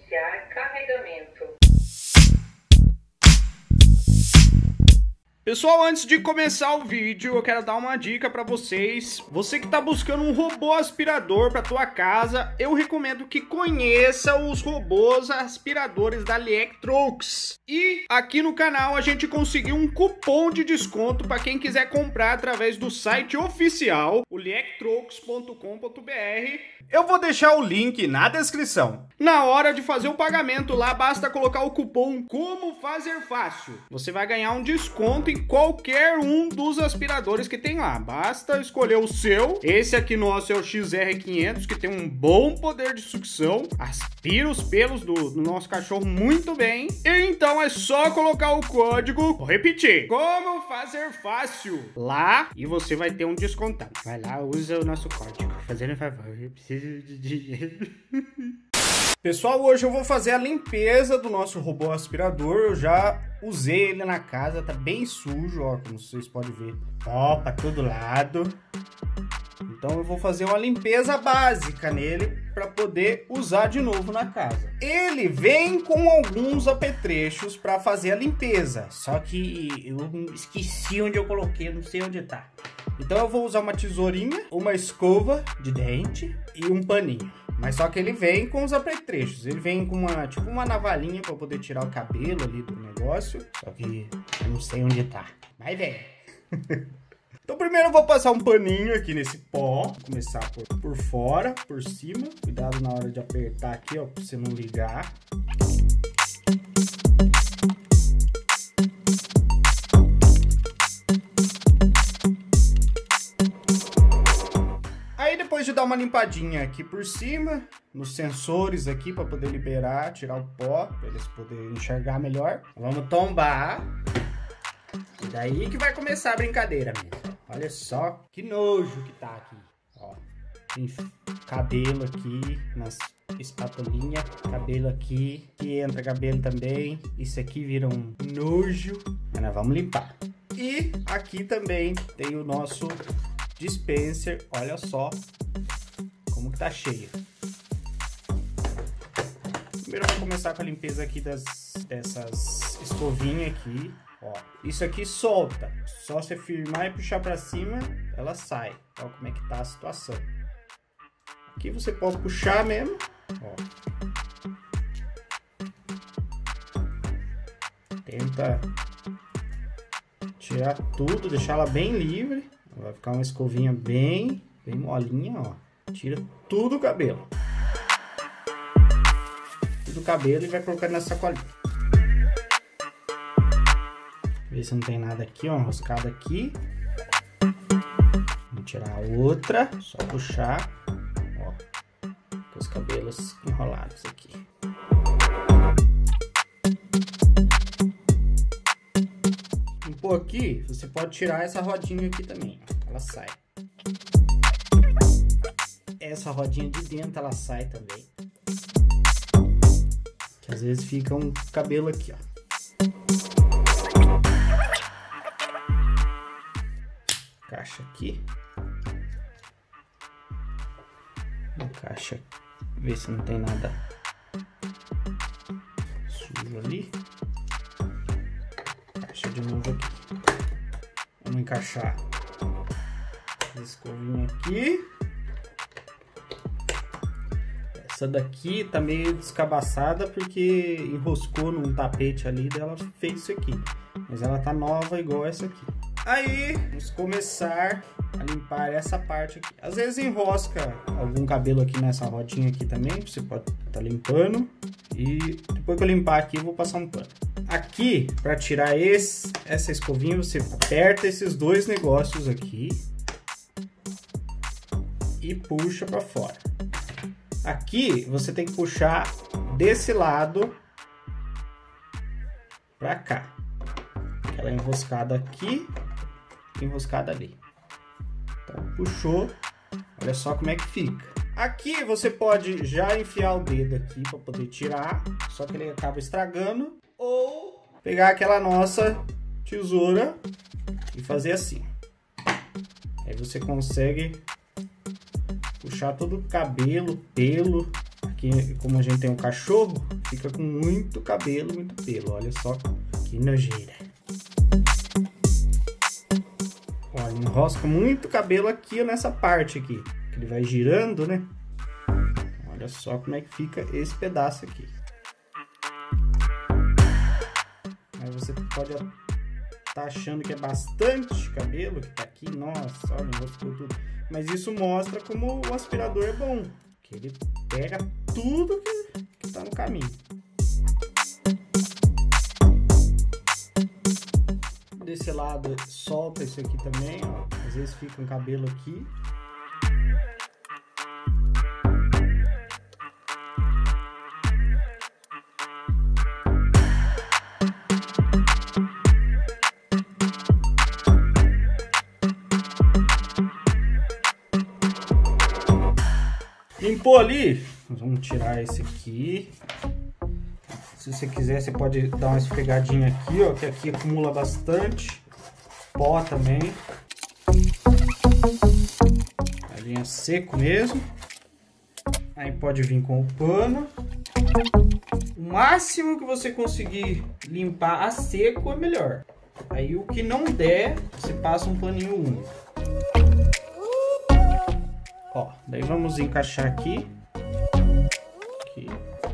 Iniciar carregamento. Pessoal, antes de começar o vídeo, eu quero dar uma dica pra vocês. Você que tá buscando um robô aspirador pra tua casa, eu recomendo que conheça os robôs aspiradores da Electrolux. E aqui no canal a gente conseguiu um cupom de desconto pra quem quiser comprar através do site oficial, o electrolux.com.br. Eu vou deixar o link na descrição. Na hora de fazer o pagamento lá, basta colocar o cupom Como Fazer Fácil. Você vai ganhar um desconto em qualquer um dos aspiradores que tem lá. Basta escolher o seu. Esse aqui nosso é o XR500, que tem um bom poder de sucção, aspira os pelos do nosso cachorro muito bem. E então é só colocar o código, vou repetir, Como Fazer Fácil lá, e você vai ter um descontão. Vai lá, usa o noso código. Fazendo um favor, eu preciso de dinheiro. Pessoal, hoje eu vou fazer a limpeza do nosso robô aspirador. Eu já usei ele na casa, tá bem sujo, ó, como vocês podem ver. Ó, pra todo lado. Então eu vou fazer uma limpeza básica nele para poder usar de novo na casa. Ele vem com alguns apetrechos para fazer a limpeza, só que eu esqueci onde eu coloquei, não sei onde tá. Então eu vou usar uma tesourinha, uma escova de dente e um paninho. Mas só que ele vem com os apetrechos. Ele vem com uma, tipo uma navalhinha para poder tirar o cabelo ali do negócio. Só que eu não sei onde tá. Mas vem. Então primeiro eu vou passar um paninho aqui nesse pó. Vou começar por fora, por cima. Cuidado na hora de apertar aqui, ó, para você não ligar. Depois de dar uma limpadinha aqui por cima, nos sensores aqui para poder liberar, tirar o pó, para eles poderem enxergar melhor. Vamos tombar. E daí que vai começar a brincadeira mesmo. Olha só que nojo que tá aqui. Ó, tem cabelo aqui nas espatulinhas, cabelo aqui, que entra cabelo também. Isso aqui vira um nojo. Mas nós vamos limpar. E aqui também tem o nosso dispenser, olha só como que tá cheio. Primeiro eu vou começar com a limpeza aqui dessas escovinhas aqui, ó. Isso aqui solta, só você firmar e puxar pra cima, ela sai. Ó como é que tá a situação. Aqui você pode puxar mesmo, ó. Tenta tirar tudo, deixar ela bem livre. Vai ficar uma escovinha bem molinha, ó. Tira tudo o cabelo. Tudo o cabelo e vai colocando na sacolinha. Vê se não tem nada aqui, ó. Enroscada aqui. Vamos tirar a outra. Só puxar. Ó. Com os cabelos enrolados aqui. Limpou aqui, você pode tirar essa rodinha aqui também, ó, ela sai. Essa rodinha de dentro ela sai também. Que às vezes fica um cabelo aqui, ó. Encaixa aqui. Encaixa, vê se não tem nada sujo ali. Encaixa de novo aqui. Vamos encaixar a escovinha aqui. Essa daqui tá meio descabaçada porque enroscou num tapete ali, dela fez isso aqui. Mas ela tá nova igual essa aqui. Aí, vamos começar a limpar essa parte aqui. Às vezes enrosca algum cabelo aqui nessa rodinha aqui também, você pode estar limpando. E depois que eu limpar aqui, eu vou passar um pano. Aqui, para tirar essa escovinha, você aperta esses dois negócios aqui e puxa para fora. Aqui, você tem que puxar desse lado para cá. Ela é enroscada aqui, enroscada ali. Então, puxou. Olha só como é que fica. Aqui você pode já enfiar o dedo aqui para poder tirar, só que ele acaba estragando. Ou pegar aquela nossa tesoura e fazer assim. Aí você consegue puxar todo o cabelo, pelo Aqui, como a gente tem um cachorro, fica com muito cabelo, muito pelo. Olha só que nojeira. Olha, enrosca muito cabelo aqui nessa parte aqui. Que ele vai girando, né? Olha só como é que fica esse pedaço aqui. Aí você pode estar achando que é bastante cabelo que tá aqui. Nossa, olha, enroscou tudo. Mas isso mostra como o aspirador é bom. Que ele pega tudo que tá no caminho. Desse lado solta isso aqui também, ó. Às vezes fica um cabelo aqui. Limpou ali, nós vamos tirar esse aqui. Se você quiser, você pode dar uma esfregadinha aqui, ó, que aqui acumula bastante pó também. A linha seco mesmo. Aí pode vir com o pano. O máximo que você conseguir limpar a seco é melhor. Aí o que não der, você passa um paninho úmido. Ó, daí vamos encaixar aqui. Aqui.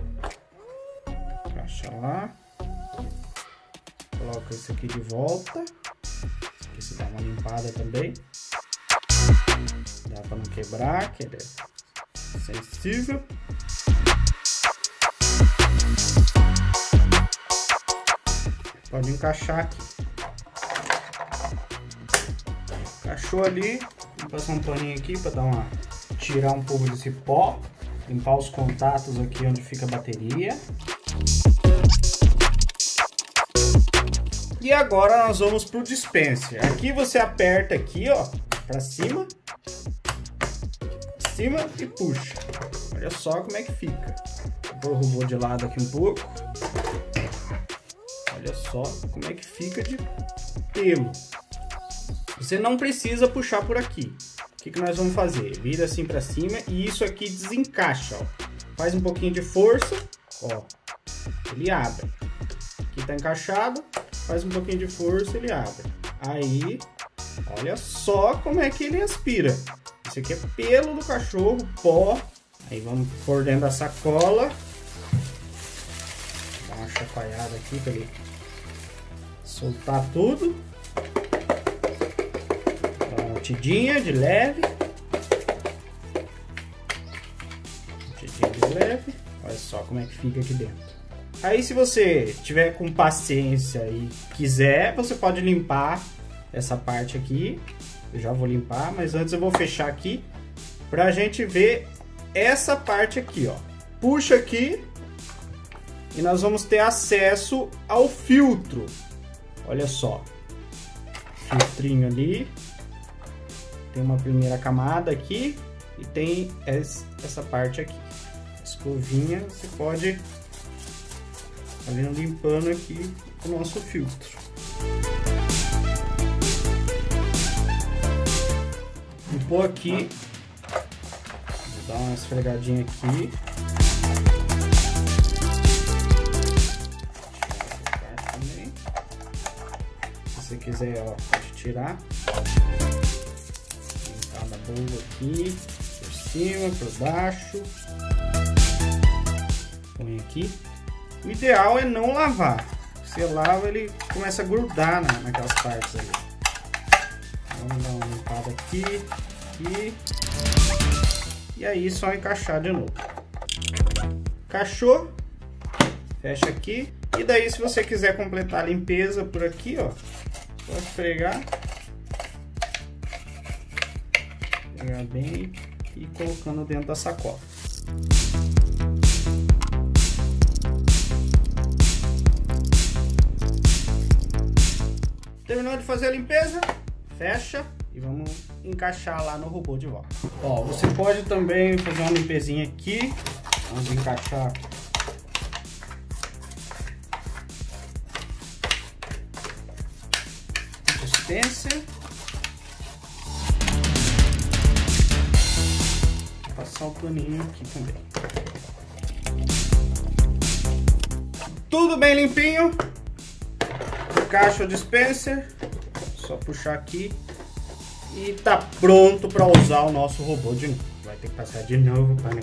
Encaixa lá. Coloca esse aqui de volta. Aqui se dá uma limpada também. Dá para não quebrar, que ele é sensível. Pode encaixar aqui. Encaixou ali. Vou passar um paninho aqui para dar tirar um pouco desse pó. Limpar os contatos aqui onde fica a bateria. E agora nós vamos pro dispenser. Aqui você aperta aqui, ó, para cima e puxa. Olha só como é que fica. Vou pôr o robô de lado aqui um pouco. Olha só como é que fica de pelo. Você não precisa puxar por aqui. O que nós vamos fazer? Vira assim para cima e isso aqui desencaixa, ó. Faz um pouquinho de força, ó. Ele abre. Aqui tá encaixado, faz um pouquinho de força, ele abre. Aí, olha só como é que ele aspira. Isso aqui é pelo do cachorro, pó. Aí vamos pôr dentro da sacola. Dá uma chacoalhada aqui para ele soltar tudo. Dá uma batidinha de leve. Batidinha de leve. Olha só como é que fica aqui dentro. Aí se você tiver com paciência e quiser, você pode limpar essa parte aqui. Eu já vou limpar, mas antes eu vou fechar aqui pra gente ver essa parte aqui, ó. Puxa aqui e nós vamos ter acesso ao filtro. Olha só. Filtrinho ali. Tem uma primeira camada aqui e tem essa parte aqui. Escovinha, você pode tá vindo limpando aqui o nosso filtro. Limpou aqui. Vou dar uma esfregadinha aqui. Também. Se você quiser, ó, pode tirar. Limpar da boa aqui, por cima, por baixo. Põe aqui. O ideal é não lavar. Você lava, ele começa a grudar naquelas partes ali. Vamos dar uma limpada aqui, aqui. E aí só encaixar de novo. Encaixou. Fecha aqui. E daí, se você quiser completar a limpeza por aqui, ó, só esfregar. Pegar bem e ir colocando dentro da sacola. Terminou de fazer a limpeza, fecha e vamos encaixar lá no robô de volta. Ó, você pode também fazer uma limpezinha aqui. Vamos encaixar o dispenser. Vou passar o paninho aqui também. tudo bem limpinho. O caixa dispenser, só puxar aqui e tá pronto para usar o nosso robô de novo. Vai ter que passar de novo para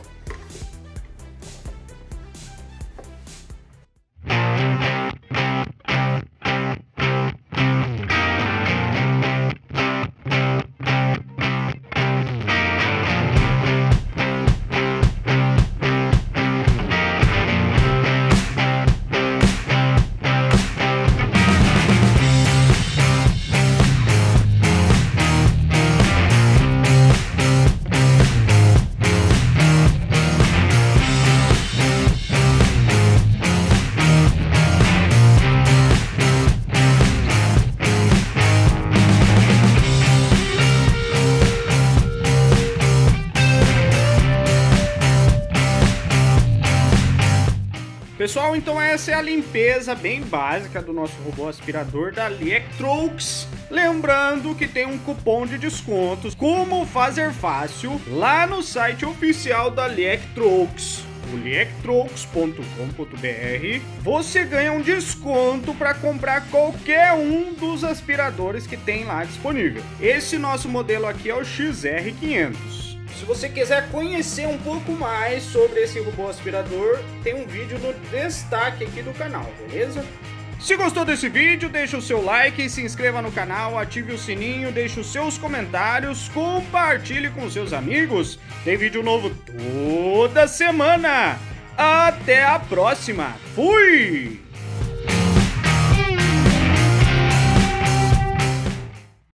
Pessoal, então essa é a limpeza bem básica do nosso robô aspirador da Liectrox. Lembrando que tem um cupom de descontos, como fazer fácil, lá no site oficial da Liectrox, o liectrox.com.br. Você ganha um desconto para comprar qualquer um dos aspiradores que tem lá disponível. Esse nosso modelo aqui é o XR500. Se você quiser conhecer um pouco mais sobre esse robô aspirador, tem um vídeo no destaque aqui do canal, beleza? Se gostou desse vídeo, deixa o seu like, se inscreva no canal, ative o sininho, deixe os seus comentários, compartilhe com seus amigos. Tem vídeo novo toda semana. Até a próxima. Fui!